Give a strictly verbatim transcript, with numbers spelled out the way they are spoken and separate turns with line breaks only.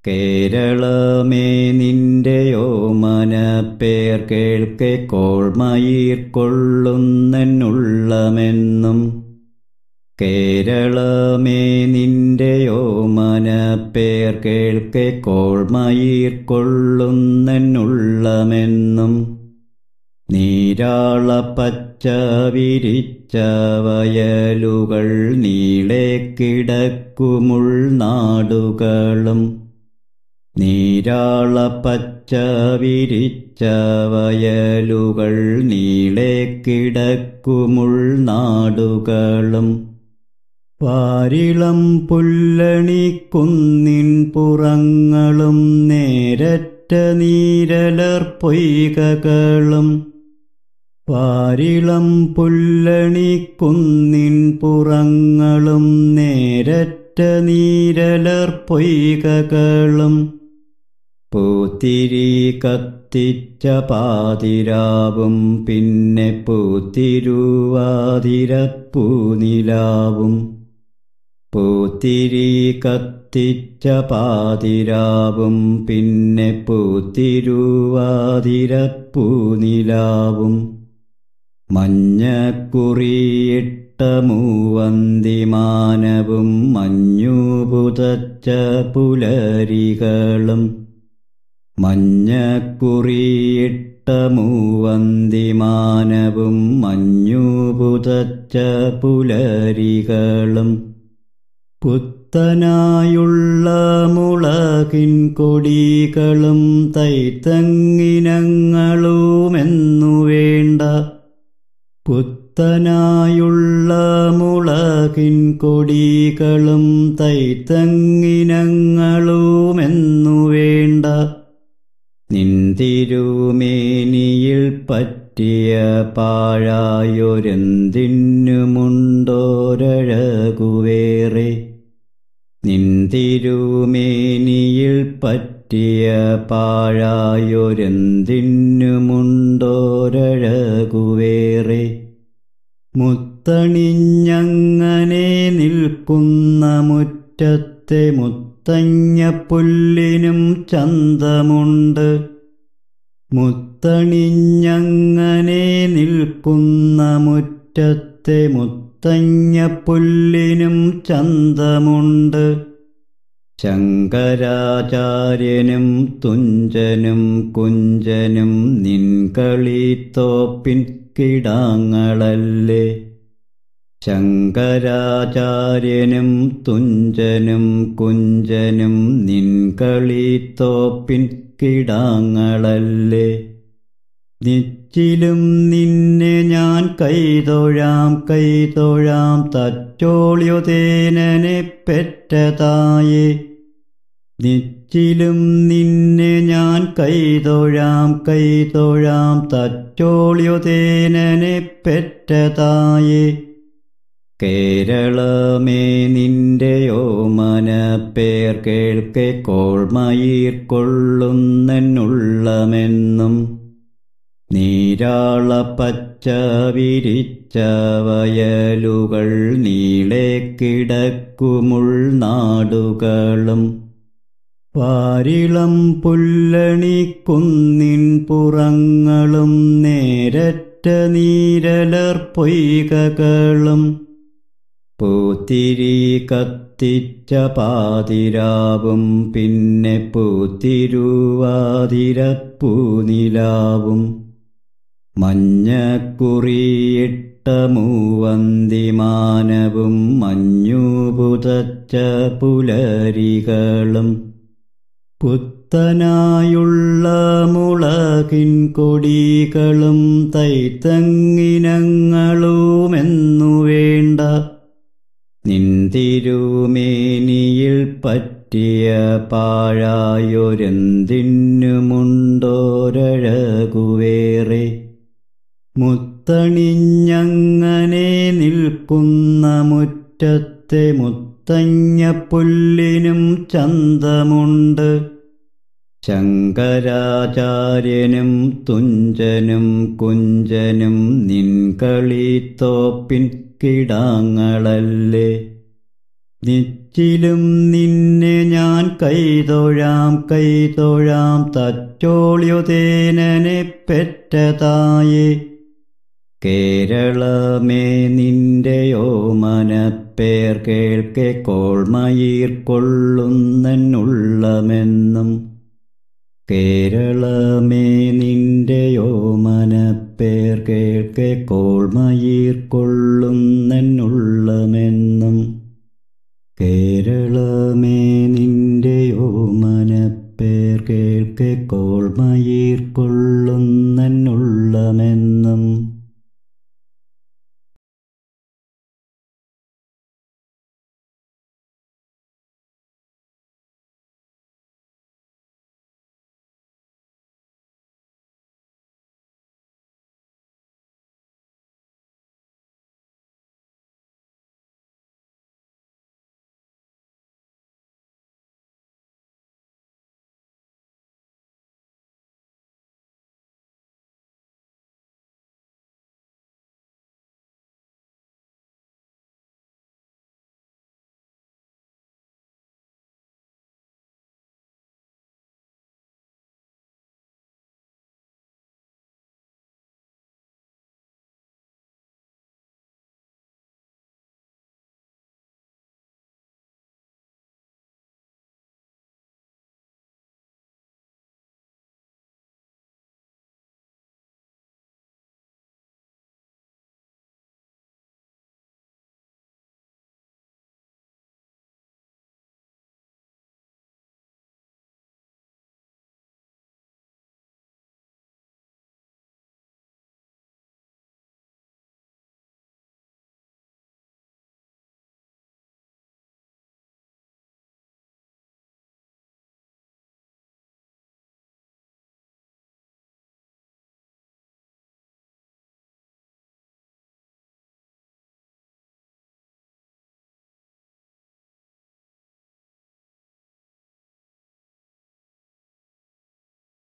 കേരളമേ നിന്റെയോ മനപ്പേർ കേൾക്കെ കോൾമയിർ കൊള്ളുന്നെന്നുള്ളമെന്നും. കേരളമേ നിന്റെയോ മനപ്പേർ കേൾക്കെ കോൾമയിർ കൊള്ളുന്നെന്നുള്ളമെന്നും. നീരാളപ്പച്ച വിരിച്ച വയലുകൾ നീളെ കിടക്കുമുൾനാടുകളും. നീരാളപ്പച്ച വിരിച്ച വയലുകൾ നീളെ കിടക്കുമുൾനാടുകളും. വാരിളം പുല്ലണിക്കുന്നിൻ പുറങ്ങളും നേരറ്റ നീരലർ പൊയ്കകളും. വാരിളം പുല്ലണിക്കുന്നിൻ പുറങ്ങളും നേരറ്റ നീരലർ പൊയ്കകളും. പൂത്തിരി കത്തിച്ച പാതിരാവും പിന്നെ പൂത്തിരുവാതിരപ്പൂനിലാവും. പൂത്തിരി കത്തിച്ച പാതിരാവും പിന്നെ പൂത്തിരുവാതിരപ്പൂനിലാവും. മഞ്ഞക്കുറിയിട്ട മൂവന്തിമാനവും മഞ്ഞു പുതച്ച പുലരികളും. മഞ്ഞക്കുറിയിട്ട മൂവന്തിമാനവും മഞ്ഞു പുതച്ച പുലരികളും. പുത്തനായുള്ള മുളകിൻ കൊടികളും തൈത്തങ്ങിനങ്ങളുമെന്നു വേണ്ട. പുത്തനായുള്ള മുളകിൻ കൊടികളും തൈത്തങ്ങിനങ്ങളുമെന്നു വേണ്ട. നിന്തിരുമേനിയിൽ പറ്റിയ പാഴായൊരെന്തിന്നുമുണ്ടോരഴകുവേറെ. നിന്തിരുമേനിയിൽ പറ്റിയ പാഴായൊരെന്തിന്നുമുണ്ടോരഴകുവേറെ. മുത്തണിഞ്ഞങ്ങനെ നിൽക്കുന്ന മുറ്റത്തെ മുത്തഞ്ഞപ്പുല്ലിനും ചന്തമുണ്ട്. മുത്തണിഞ്ഞങ്ങനെ നിൽക്കുന്ന മുറ്റത്തെ മുത്തഞ്ഞപ്പുല്ലിനും ചന്തമുണ്ട്. ശങ്കരാചാര്യനും തുഞ്ചനും കുഞ്ചനും നിൻകളിത്തോപ്പിൻ കിടാങ്ങളല്ലേ. ശങ്കരാചാര്യനും തുഞ്ചനും കുഞ്ചനും നിൻകളിത്തോപ്പിൻ കിടാങ്ങളല്ലേ. നിച്ചിലും നിന്നെ ഞാൻ കൈതൊഴാം കൈതൊഴാം തച്ചോള്യുതേനനെ പെറ്റതായേ. നിച്ചിലും നിന്നെ ഞാൻ കൈതൊഴാം കൈതൊഴാം തച്ചോള്യുതേനനെ പെറ്റതായേ. കേരളമേ നിന്റെയോ മനപ്പേർ കേൾക്കെ കോൾമയിർ കൊള്ളുന്നെന്നുള്ളമെന്നും. നീരാളപ്പച്ച വിരിച്ച വയലുകൾ നീളെ കിടക്കുമുൾനാടുകളും. വാരിളം പുല്ലണിക്കുന്നിൻ പുറങ്ങളും നേരറ്റ നീരലർ പൊയ്കകളും. പൂത്തിരി കത്തിച്ച പാതിരാവും പിന്നെ പൂത്തിരുവാതിരപ്പൂനിലാവും. മഞ്ഞക്കുറിയിട്ട മൂവന്തിമാനവും മഞ്ഞു പുതച്ച പുലരികളും. പുത്തനായുള്ള മുളകിൻ കൊടികളും തൈത്തങ്ങിനങ്ങളുമെന്നു വേണ്ട. നിന്തിരുമേനിയിൽ പറ്റിയ പാഴായൊരെന്തിന്നുമുണ്ടോരഴകുവേറെ. മുത്തണിഞ്ഞങ്ങനെ നിൽക്കുന്ന മുറ്റത്തെ മുത്തഞ്ഞപ്പുല്ലിനും ചന്തമുണ്ട്. ശങ്കരാചാര്യനും തുഞ്ചനും കുഞ്ചനും നിൻകളിത്തോപ്പിൻ കിടാങ്ങളല്ലേ. നിച്ചിലും നിന്നെ ഞാൻ കൈതൊഴാം കൈതൊഴാം തച്ചോള്യുതേനനെ പെറ്റതായേ. കേരളമേ നിന്റെയോ മനപ്പേർ കേൾക്കെ കോൾമയീർക്കൊള്ളുന്നെന്നുള്ളമെന്നും. കേരളമേ നിന്റെയോ മനപ്പേർ കേൾക്കെ കോൾമയീർക്കൊള്ളുന്നെന്നുള്ളമെന്നും. കേരളമേ നിന്റെയോ മനപ്പേർ കേൾക്കെ കോൾമയീർക്കൊള്ളുന്നെന്നുള്ളമെന്നും.